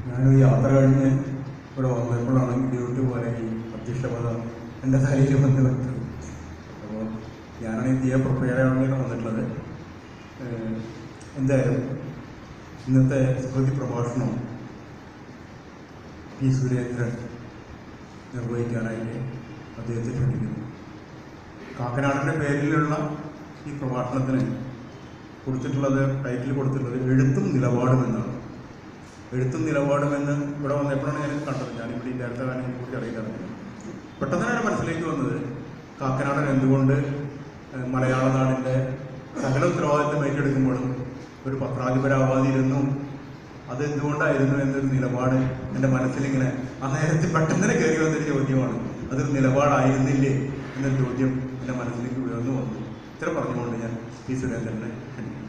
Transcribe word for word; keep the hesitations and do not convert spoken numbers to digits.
ഞാനൊരു യാത്ര കഴിഞ്ഞ് ഇവിടെ വന്നപ്പോഴാണ് ഡ്യൂട്ടി പോലെ ഈ അധ്യക്ഷപദം എൻ്റെ തലയിൽ വന്ന് വെച്ചത്. അപ്പോൾ ഞാനാണ് ഈ തീയെ പ്രിപ്പയർ ചെയ്യാൻ വേണ്ടിയാണ് വന്നിട്ടുള്ളത്. എന്തായാലും ഇന്നത്തെ സ്മൃതി പ്രഭാഷണം പി സുരേന്ദ്രൻ നിർവഹിക്കാനായിട്ട് അദ്ദേഹത്തെ ക്ഷണിക്കുന്നു. കാക്കനാടിൻ്റെ പേരിലുള്ള ഈ പ്രഭാഷണത്തിന് കൊടുത്തിട്ടുള്ളത്, ടൈറ്റിൽ കൊടുത്തിട്ടുള്ളത് എഴുത്തും നിലപാടും എന്നാണ്. എഴുത്തും നിലപാടും എന്ന് ഇവിടെ വന്നപ്പോഴാണ് ഞാൻ കണ്ടത്. ഞാനിവിടെ ഇല്ലാത്ത കാര്യം എനിക്കുറിച്ച് അറിയില്ലായിരുന്നു. പെട്ടെന്ന് തന്നെ മനസ്സിലേക്ക് വന്നത് കാക്കനാടൻ എന്തുകൊണ്ട് മലയാള നാടിൻ്റെ സകല ഉത്തരവാദിത്വം ഏറ്റെടുക്കുമ്പോഴും ഒരു പത്രാധിപരാവാതിരുന്നു, അതെന്തുകൊണ്ടായിരുന്നു എന്നൊരു നിലപാട് എൻ്റെ മനസ്സിലിങ്ങനെ ആ നേരത്തെ പെട്ടെന്ന് തന്നെ കയറി വന്നൊരു ചോദ്യമാണ്. അതൊരു നിലപാടായിരുന്നില്ലേ എന്നൊരു ചോദ്യം എൻ്റെ മനസ്സിലേക്ക് ഉയർന്നു വന്നു. ഇത്ര പറഞ്ഞുകൊണ്ട് ഞാൻ പി സുരേന്ദ്രനെ ക്ഷണിക്കുന്നു.